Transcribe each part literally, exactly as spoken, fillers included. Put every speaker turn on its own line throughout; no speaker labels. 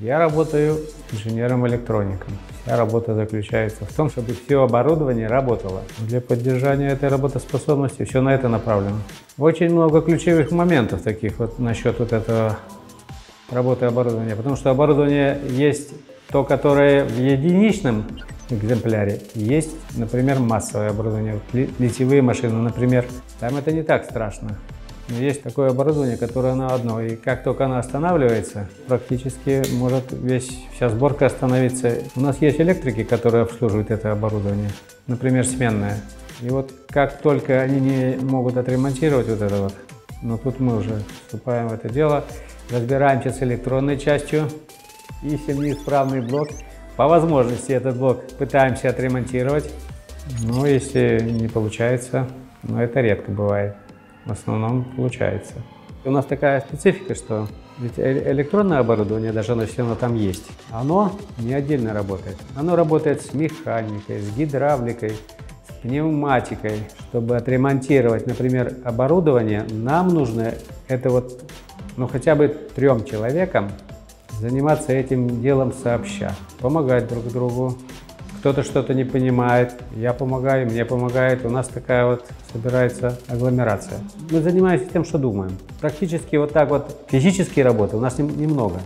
Я работаю инженером-электроником. Вся работа заключается в том, чтобы все оборудование работало. Для поддержания этой работоспособности все на это направлено. Очень много ключевых моментов таких вот насчет вот этого работы оборудования, потому что оборудование есть то, которое в единичном экземпляре, есть, например, массовое оборудование, литьевые машины, например. Там это не так страшно. Но есть такое оборудование, которое на одно, и как только оно останавливается, практически может весь, вся сборка остановиться. У нас есть электрики, которые обслуживают это оборудование, например, сменное. И вот как только они не могут отремонтировать вот это вот, но тут мы уже вступаем в это дело, разбираемся с электронной частью, ищем неисправный блок. По возможности этот блок пытаемся отремонтировать, но если не получается, но это редко бывает. В основном получается. У нас такая специфика, что ведь электронное оборудование, даже оно все равно там есть, оно не отдельно работает. Оно работает с механикой, с гидравликой, с пневматикой. Чтобы отремонтировать, например, оборудование, нам нужно это вот, ну хотя бы трем человекам заниматься этим делом сообща, помогать друг другу. Кто-то что-то не понимает, я помогаю, мне помогает. У нас такая вот собирается агломерация. Мы занимаемся тем, что думаем. Практически вот так вот физические работы у нас немного.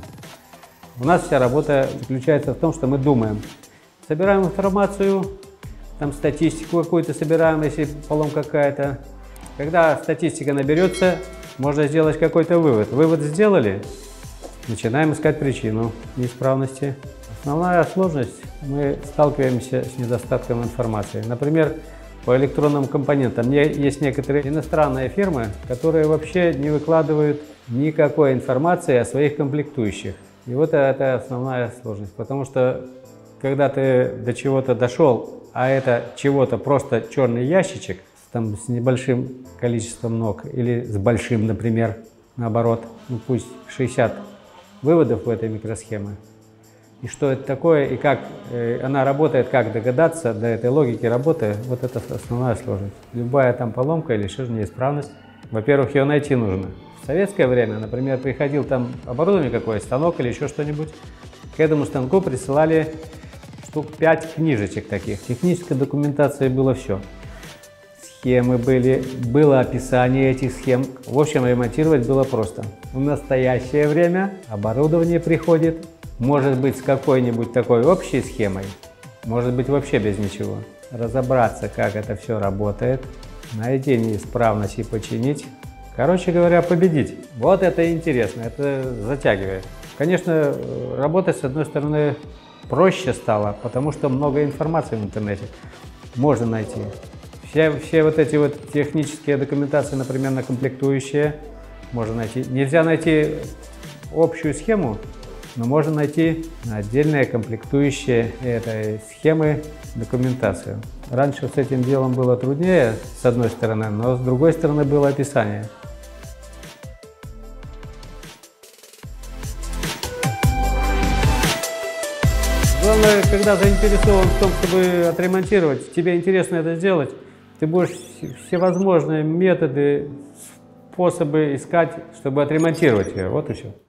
У нас вся работа заключается в том, что мы думаем. Собираем информацию, там статистику какую-то собираем, если поломка какая-то. Когда статистика наберется, можно сделать какой-то вывод. Вывод сделали, начинаем искать причину неисправности. Основная сложность – мы сталкиваемся с недостатком информации. Например, по электронным компонентам есть некоторые иностранные фирмы, которые вообще не выкладывают никакой информации о своих комплектующих. И вот это основная сложность, потому что когда ты до чего-то дошел, а это чего-то просто черный ящичек там, с небольшим количеством ног или с большим, например, наоборот, ну пусть шестьдесят выводов в этой микросхеме, и что это такое, и как э, она работает, как догадаться до этой логики работы, вот это основная сложность. Любая там поломка или еще неисправность, во-первых, ее найти нужно. В советское время, например, приходил там оборудование какое, станок или еще что-нибудь, к этому станку присылали штук пять книжечек таких. В технической документации было все. Схемы были, было описание этих схем. В общем, ремонтировать было просто. В настоящее время оборудование приходит, может быть, с какой-нибудь такой общей схемой, может быть, вообще без ничего. Разобраться, как это все работает, найти неисправность и починить. Короче говоря, победить. Вот это интересно, это затягивает. Конечно, работать, с одной стороны, проще стало, потому что много информации в интернете можно найти. Все, все вот эти вот технические документации, например, на комплектующие, можно найти. Нельзя найти общую схему, но можно найти отдельные комплектующие этой схемы документацию. Раньше с этим делом было труднее, с одной стороны, но с другой стороны было описание. Главное, когда заинтересован в том, чтобы отремонтировать, тебе интересно это сделать, ты будешь всевозможные методы, способы искать, чтобы отремонтировать ее. Вот и все.